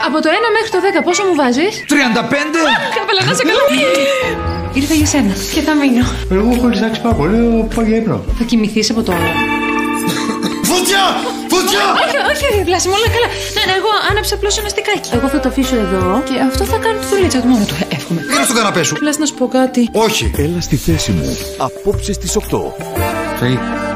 Από το 1 μέχρι το 10 πόσο μου βάζεις? 35! Καπέλα, να σε καλά. Ήρθα για σένα και θα μείνω. Εγώ έχω ριζάξει πάρα πολύ, πάω για ύπνο. Θα κοιμηθείς από τώρα? Φωτιά! Φωτιά! Όχι, Βλάση μου, όλα καλά. Ναι, εγώ άναψα απλώς ένα στικάκι. Εγώ θα το αφήσω εδώ και αυτό θα κάνει τη δουλίτσα του μόνο του. Εύχομαι. Πήγαινε στον καναπέ σου. Βλάση, να σου πω κάτι. Όχι. Έλα στη θέση μου. Απόψε στις 8. Φύγει.